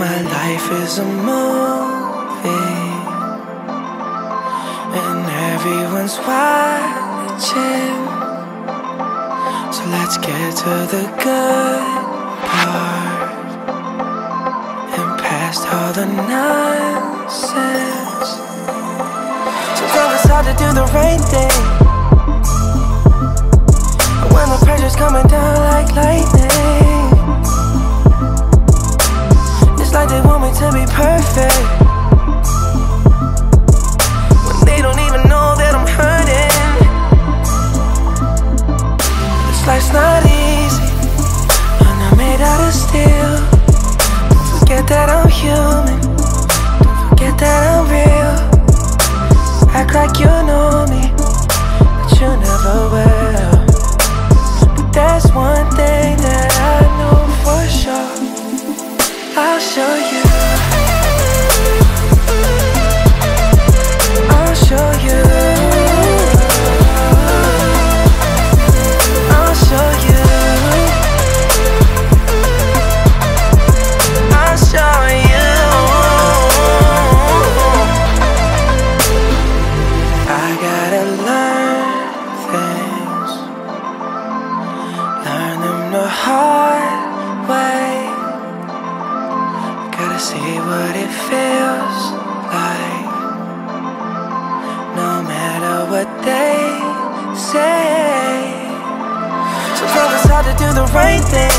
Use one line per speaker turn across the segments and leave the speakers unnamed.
My life is a movie, and everyone's watching. So let's get to the good part and past all the nonsense. Sometimes it's hard to do the right thing when the pressure's coming down like lightning. It's like they want me to be perfect when they don't even know that I'm hurting. This life's not easy, I'm not made out of steel. Don't forget that I'm human, don't forget that I'm real. Act like you know me, but you never will. But there's one thing that I know for sure, I'll show you. I'll show you. I'll show you. I'll show you. I gotta learn things, learn them the hard way. Gotta see what it feels like, no matter what they say. Sometimes it's hard to do the right thing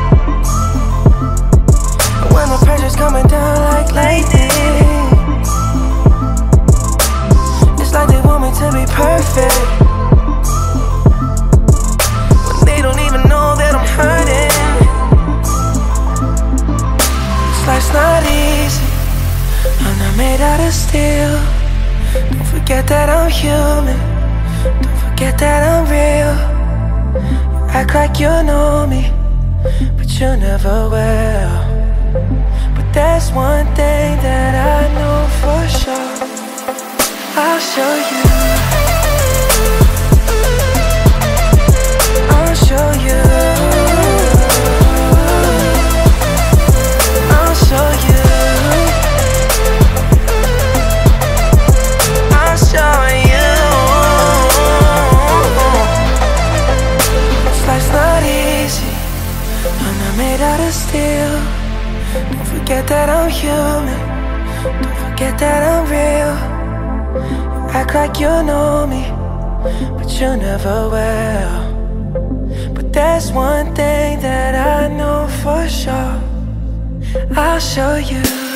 when the pressure's coming down like lightning. It's like they want me to be perfect when they don't even know that I'm hurting. Life's not easy, I'm not made out of steel. Don't forget that I'm human, don't forget that I'm real. You act like you know me, but you never will. But there's one thing that I know for sure, I'll show you. I'll show you. Made out of steel. Don't forget that I'm human, don't forget that I'm real. You act like you know me, but you never will. But there's one thing that I know for sure, I'll show you.